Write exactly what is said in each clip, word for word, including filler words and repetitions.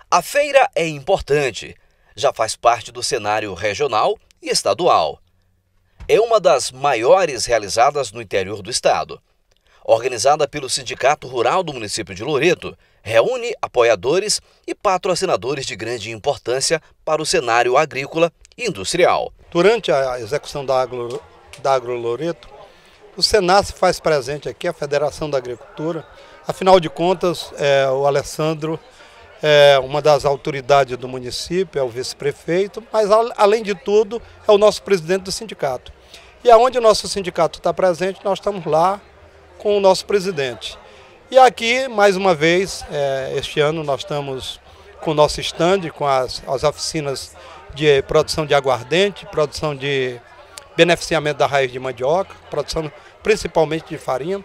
A feira é importante, já faz parte do cenário regional e estadual. É uma das maiores realizadas no interior do estado. Organizada pelo Sindicato Rural do município de Loreto, reúne apoiadores e patrocinadores de grande importância para o cenário agrícola e industrial. Durante a execução da Agro, da Agro Loreto, o Senas faz presente aqui, a Federação da Agricultura. Afinal de contas, é, o Alessandro é uma das autoridades do município, é o vice-prefeito, mas além de tudo é o nosso presidente do sindicato. E aonde o nosso sindicato está presente, nós estamos lá com o nosso presidente. E aqui, mais uma vez, é, este ano nós estamos com o nosso estande, com as, as oficinas de produção de aguardente, produção de beneficiamento da raiz de mandioca, produção principalmente de farinha.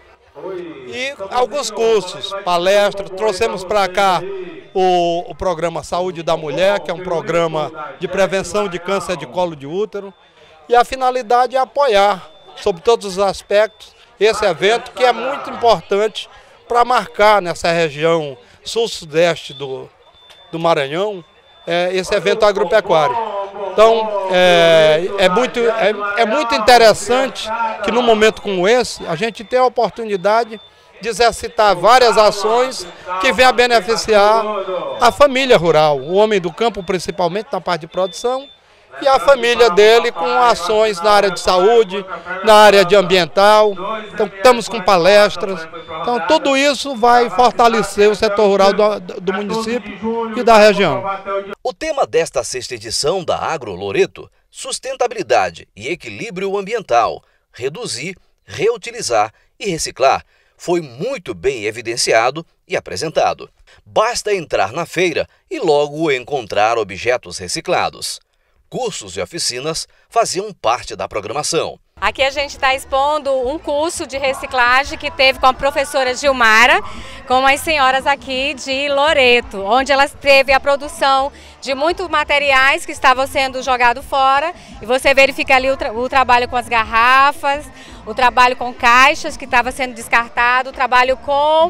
E alguns cursos, palestras, trouxemos para cá o, o programa Saúde da Mulher, que é um programa de prevenção de câncer de colo de útero. E a finalidade é apoiar, sob todos os aspectos, esse evento que é muito importante para marcar nessa região sul-sudeste do, do Maranhão, é, esse evento agropecuário. Então, é, é, muito, é, é muito interessante que num momento como esse, a gente tenha a oportunidade de exercitar várias ações que venham a beneficiar a família rural, o homem do campo principalmente na parte de produção, e a família dele com ações na área de saúde, na área de ambiental. Então estamos com palestras. Então tudo isso vai fortalecer o setor rural do, do município e da região. O tema desta sexta edição da Agro Loreto, sustentabilidade e equilíbrio ambiental, reduzir, reutilizar e reciclar, foi muito bem evidenciado e apresentado. Basta entrar na feira e logo encontrar objetos reciclados. Cursos e oficinas faziam parte da programação. Aqui a gente está expondo um curso de reciclagem que teve com a professora Gilmara, com as senhoras aqui de Loreto, onde ela teve a produção de muitos materiais que estavam sendo jogados fora. E você verifica ali o, tra o trabalho com as garrafas, o trabalho com caixas que estava sendo descartado, o trabalho com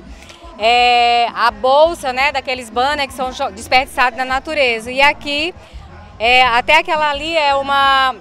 é, a bolsa, né, daqueles banners que são desperdiçados na natureza. E aqui É, até aquela ali é uma,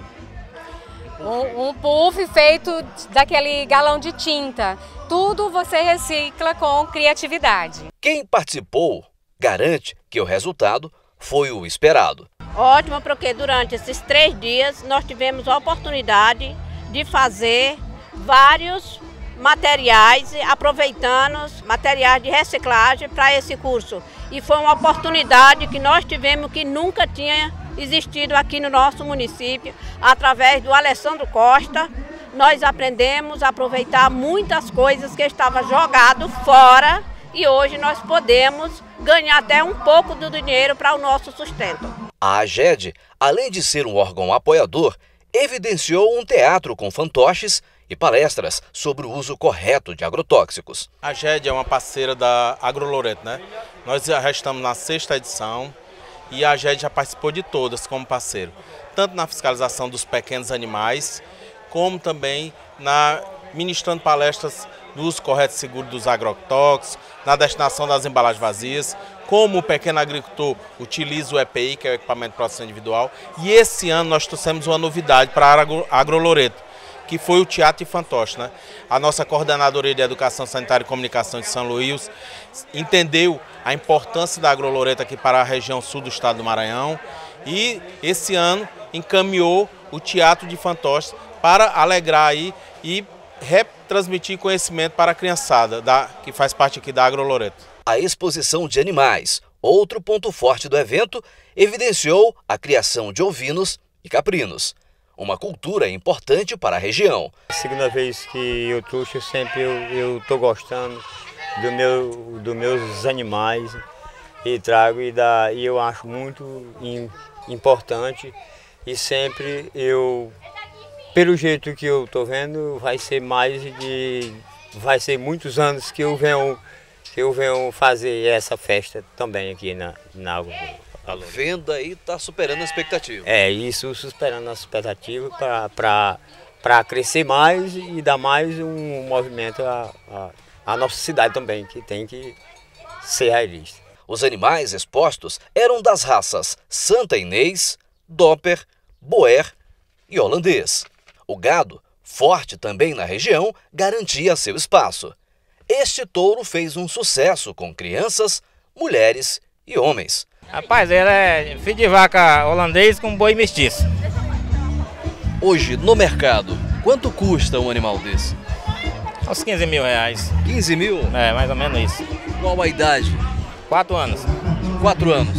um, um puff feito daquele galão de tinta. Tudo você recicla com criatividade. Quem participou garante que o resultado foi o esperado. Ótimo, porque durante esses três dias nós tivemos a oportunidade de fazer vários materiais, aproveitando materiais de reciclagem para esse curso. E foi uma oportunidade que nós tivemos que nunca tinha existido aqui no nosso município. Através do Alessandro Costa, nós aprendemos a aproveitar muitas coisas que estavam jogadas fora e hoje nós podemos ganhar até um pouco do dinheiro para o nosso sustento. A AGED, além de ser um órgão apoiador, evidenciou um teatro com fantoches e palestras sobre o uso correto de agrotóxicos. A AGED é uma parceira da Agro Loreto, né? Nós já estamos na sexta edição e a AGED já participou de todas como parceiro, tanto na fiscalização dos pequenos animais, como também na ministrando palestras do uso correto e seguro dos agrotóxicos, na destinação das embalagens vazias, como o pequeno agricultor utiliza o E P I, que é o equipamento de proteção individual. E esse ano nós trouxemos uma novidade para a Agro, Agro Loreto, que foi o teatro de fantoche, né? A nossa coordenadoria de Educação Sanitária e Comunicação de São Luís entendeu a importância da Agro Loreto aqui para a região sul do estado do Maranhão e esse ano encaminhou o teatro de fantoches para alegrar aí e retransmitir conhecimento para a criançada da, que faz parte aqui da Agro Loreto. A exposição de animais, outro ponto forte do evento, evidenciou a criação de ovinos e caprinos. Uma cultura importante para a região. Segunda vez que eu trouxe, eu sempre eu estou gostando do meu, dos meus animais e trago e, da, e eu acho muito in, importante e sempre eu, pelo jeito que eu estou vendo, vai ser mais de, vai ser muitos anos que eu venho, que eu venho fazer essa festa também aqui na, na A venda aí está superando a expectativa. É, isso superando a expectativa para crescer mais e dar mais um movimento à, à, à nossa cidade também, que tem que ser realista. Os animais expostos eram das raças Santa Inês, Dopper, Boer e Holandês. O gado, forte também na região, garantia seu espaço. Este touro fez um sucesso com crianças, mulheres e homens. Rapaz, ele é filho de vaca holandês com boi mestiço. Hoje, no mercado, quanto custa um animal desse? Uns quinze mil reais. quinze mil? É, mais ou menos isso. Qual a idade? Quatro anos. Quatro anos.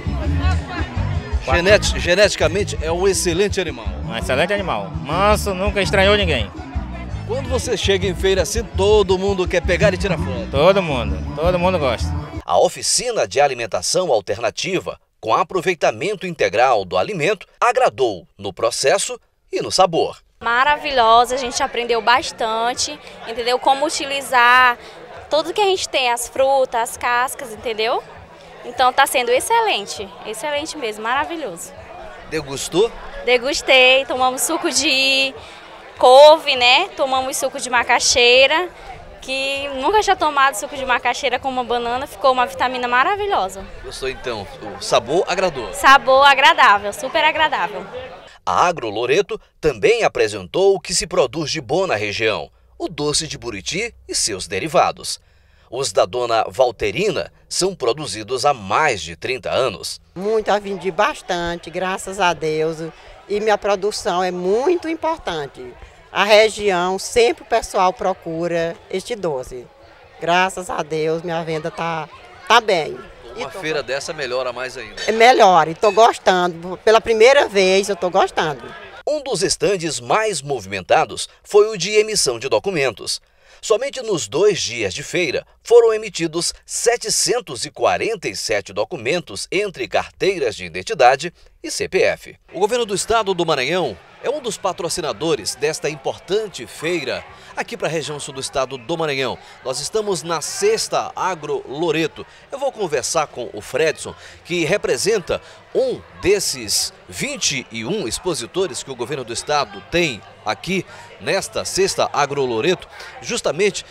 Quatro. Genet geneticamente é um excelente animal. Um excelente animal. Manso, nunca estranhou ninguém. Quando você chega em feira assim, todo mundo quer pegar e tirar foto. Todo mundo, todo mundo gosta. A oficina de alimentação alternativa, com aproveitamento integral do alimento, agradou no processo e no sabor. Maravilhosa, a gente aprendeu bastante, entendeu? Como utilizar tudo que a gente tem, as frutas, as cascas, entendeu? Então tá sendo excelente, excelente mesmo, maravilhoso. Degustou? Degustei, tomamos suco de couve, né? Tomamos suco de macaxeira, que nunca tinha tomado suco de macaxeira com uma banana, ficou uma vitamina maravilhosa. Gostou então? O sabor agradou? Sabor agradável, super agradável. A Agro Loreto também apresentou o que se produz de bom na região, o doce de buriti e seus derivados. Os da dona Valterina são produzidos há mais de trinta anos. Muito, eu vendi bastante, graças a Deus, e minha produção é muito importante. A região, sempre o pessoal procura este doce. Graças a Deus, minha venda está tá bem. Uma feira dessa melhora mais ainda. É melhor, e estou gostando. Pela primeira vez eu estou gostando. Um dos estandes mais movimentados foi o de emissão de documentos. Somente nos dois dias de feira foram emitidos setecentos e quarenta e sete documentos entre carteiras de identidade e C P F. O governo do estado do Maranhão é um dos patrocinadores desta importante feira aqui para a região sul do estado do Maranhão. Nós estamos na Sexta Agro Loreto. Eu vou conversar com o Fredson, que representa um desses vinte e um expositores que o governo do estado tem aqui nesta Sexta Agro Loreto, justamente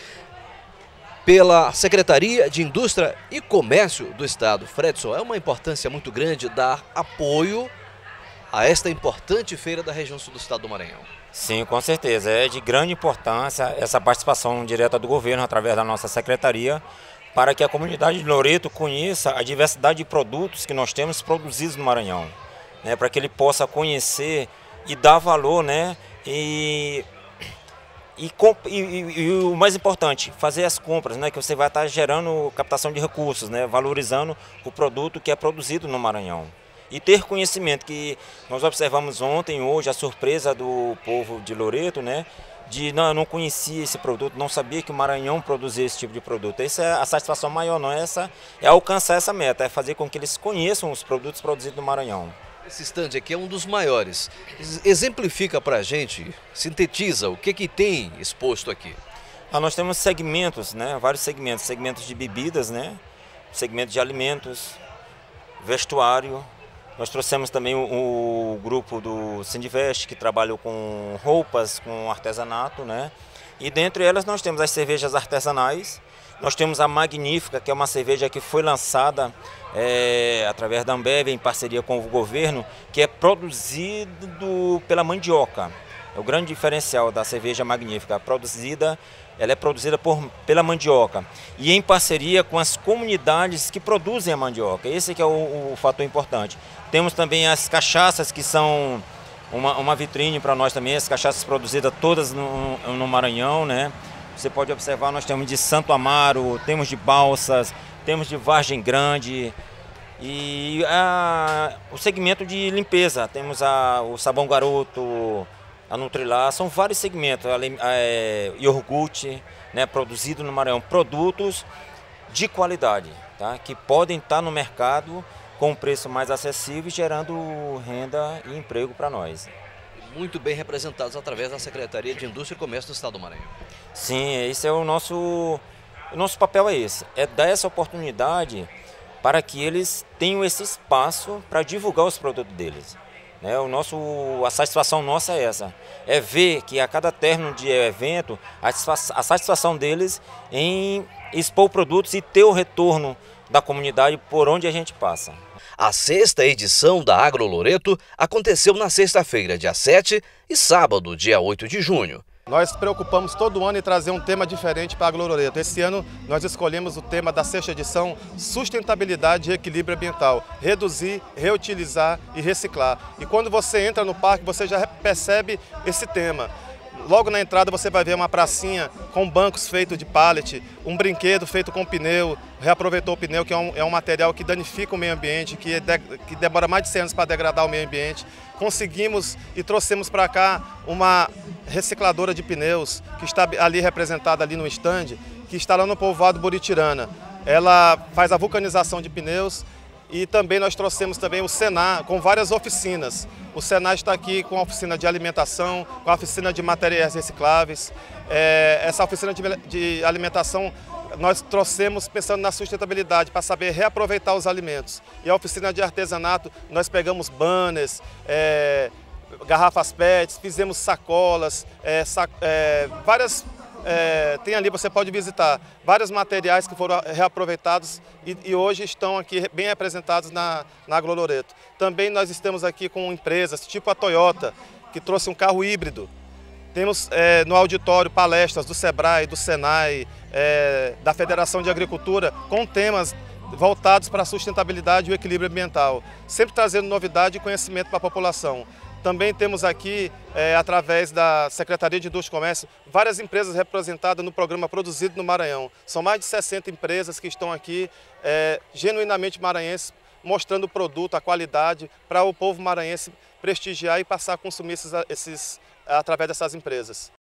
pela Secretaria de Indústria e Comércio do estado. Fredson, é uma importância muito grande dar apoio a esta importante feira da região sul do estado do Maranhão. Sim, com certeza. É de grande importância essa participação direta do governo através da nossa secretaria, para que a comunidade de Loreto conheça a diversidade de produtos que nós temos produzidos no Maranhão, né, para que ele possa conhecer e dar valor, né, e, e, e, e, e o mais importante, fazer as compras, né, que você vai estar gerando captação de recursos, né, valorizando o produto que é produzido no Maranhão. E ter conhecimento, que nós observamos ontem, hoje, a surpresa do povo de Loreto, né? De não, eu não conhecia esse produto, não sabia que o Maranhão produzia esse tipo de produto. Essa é a satisfação maior, não é essa, é alcançar essa meta, é fazer com que eles conheçam os produtos produzidos no Maranhão. Esse stand aqui é um dos maiores. Exemplifica para a gente, sintetiza o que que tem exposto aqui. Ah, nós temos segmentos, né? Vários segmentos, segmentos de bebidas, né? Segmento de alimentos, vestuário. Nós trouxemos também o, o grupo do Sindivest, que trabalhou com roupas, com artesanato, né? E dentre elas nós temos as cervejas artesanais, nós temos a Magnífica, que é uma cerveja que foi lançada é, através da Ambev, em parceria com o governo, que é produzido pela mandioca. É o grande diferencial da cerveja Magnífica, produzida, ela é produzida por, pela mandioca e em parceria com as comunidades que produzem a mandioca. Esse que é o, o fator importante. Temos também as cachaças, que são uma, uma vitrine para nós também, as cachaças produzidas todas no, no Maranhão, né? Você pode observar, nós temos de Santo Amaro, temos de Balsas, temos de Vargem Grande e a, o segmento de limpeza, temos a, o Sabão Garoto, a Nutrilá, são vários segmentos, a, a, iogurte, né, produzido no Maranhão, produtos de qualidade, tá, que podem estar no mercado com um preço mais acessível, gerando renda e emprego para nós. Muito bem representados através da Secretaria de Indústria e Comércio do estado do Maranhão. Sim, esse é o nosso, o nosso papel é esse, é dar essa oportunidade para que eles tenham esse espaço para divulgar os produtos deles. Né, o nosso, a satisfação nossa é essa, é ver que a cada término de evento, a satisfação, a satisfação deles em expor produtos e ter o retorno da comunidade por onde a gente passa. A sexta edição da Agro Loreto aconteceu na sexta-feira, dia sete, e sábado, dia oito de junho. Nós preocupamos todo ano em trazer um tema diferente para a Agro Loreto. Esse ano nós escolhemos o tema da sexta edição, sustentabilidade e equilíbrio ambiental. Reduzir, reutilizar e reciclar. E quando você entra no parque, você já percebe esse tema. Logo na entrada você vai ver uma pracinha com bancos feitos de pallet, um brinquedo feito com pneu, reaproveitou o pneu, que é um, é um material que danifica o meio ambiente, que, é de, que demora mais de cem anos para degradar o meio ambiente. Conseguimos e trouxemos para cá uma recicladora de pneus, que está ali representada ali no estande, que está lá no povoado Buritirana. Ela faz a vulcanização de pneus. E também nós trouxemos também o Senar com várias oficinas. O Senar está aqui com a oficina de alimentação, com a oficina de materiais recicláveis. É, essa oficina de, de alimentação nós trouxemos pensando na sustentabilidade, para saber reaproveitar os alimentos. E a oficina de artesanato, nós pegamos banners, é, garrafas P E Ts, fizemos sacolas, é, sac, é, várias... É, tem ali, você pode visitar vários materiais que foram reaproveitados e, e hoje estão aqui bem representados na, na Agro Loreto. Também nós estamos aqui com empresas tipo a Toyota, que trouxe um carro híbrido. Temos é, no auditório palestras do Sebrae, do Senai, é, da Federação de Agricultura, com temas voltados para a sustentabilidade e o equilíbrio ambiental, sempre trazendo novidade e conhecimento para a população. Também temos aqui, é, através da Secretaria de Indústria e Comércio, várias empresas representadas no programa Produzido no Maranhão. São mais de sessenta empresas que estão aqui, é, genuinamente maranhenses, mostrando o produto, a qualidade, para o povo maranhense prestigiar e passar a consumir esses, esses, através dessas empresas.